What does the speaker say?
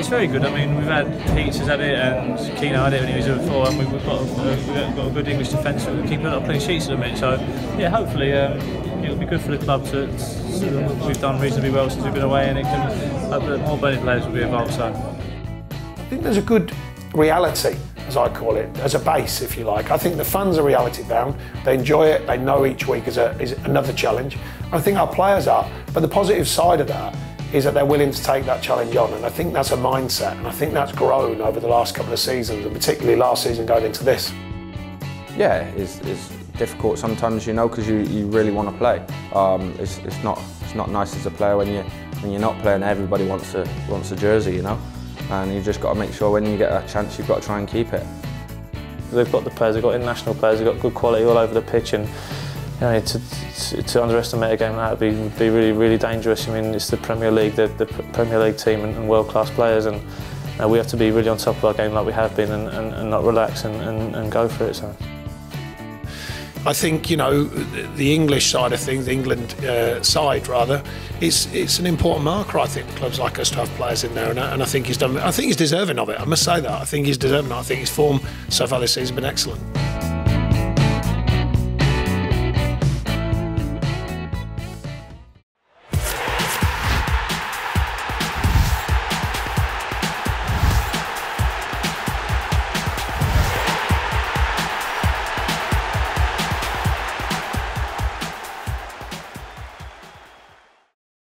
it's very good. I mean, we've had Heats has had it and Keano had it when he was here before, and we've got a good English defence who keep a lot of clean sheets at the minute. So yeah, hopefully it'll be good for the club to we've done reasonably well since we've been away, and it can hope that more Burnley players will be involved. So I think there's a good reality, as I call it, as a base, if you like. I think the fans are reality bound. They enjoy it. They know each week is another challenge. I think our players are. But the positive side of that is that they're willing to take that challenge on, and I think that's a mindset, and I think that's grown over the last couple of seasons, and particularly last season going into this. Yeah, it's difficult sometimes, you know, because you really want to play. It's not nice as a player when you're not playing. Everybody wants a jersey, you know, and you've just got to make sure when you get a chance, you've got to try and keep it. They've got the players, they've got international players, they've got good quality all over the pitch, and you know, to underestimate a game like that would be really, really dangerous. I mean, it's the Premier League, the Premier League team and world-class players, and we have to be really on top of our game like we have been, and not relax and go for it. So I think, you know, the English side of things, the England side rather, it's an important marker. I think clubs like us to have players in there, and I think he's done. I think he's deserving of it. I must say that. I think he's deserving. I think his form so far this season has been excellent.